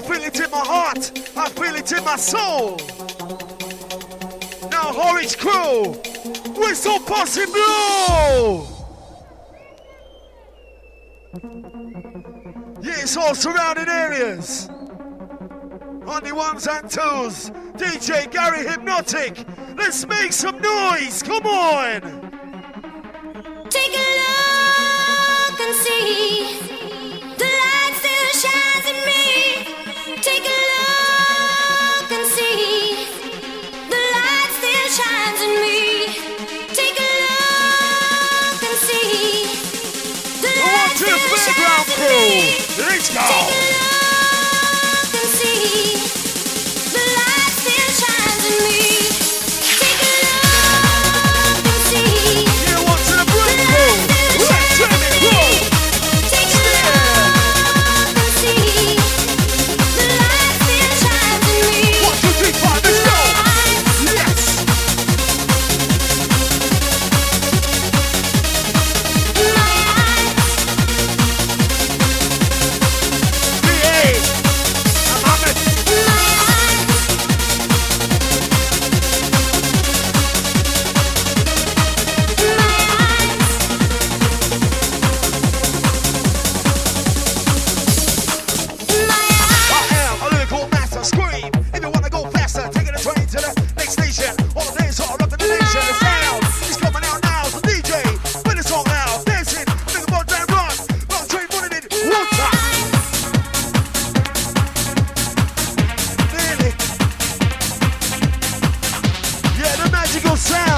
feel it in my heart. I feel it in my soul. Now, Horwich crew, whistle posse blow. Yeah, it's all surrounding areas. On the ones and twos, DJ Gary Hypnotic. Let's make some noise. Come on. Take a look and see. The light still shines in me. Take a look and see. The light still shines in me. Take a look and see. The light still shines in me. Let's go. Take a look and see. The light still shines in me. Take a look and see. You want to the break crew? Let's turn it crew. Take a look and see. The light still shines in me. 1, 2, 3, 5, let's go. Yes. BA. I'm on it. I am a lyrical master. Scream if you wanna go faster. Taking the train to the next station. All the days are up to the nation. The sound is coming out now. So DJ, when it's all out, dancing, think about that run. Long train running it. One time. Really? Yeah, the magical sound.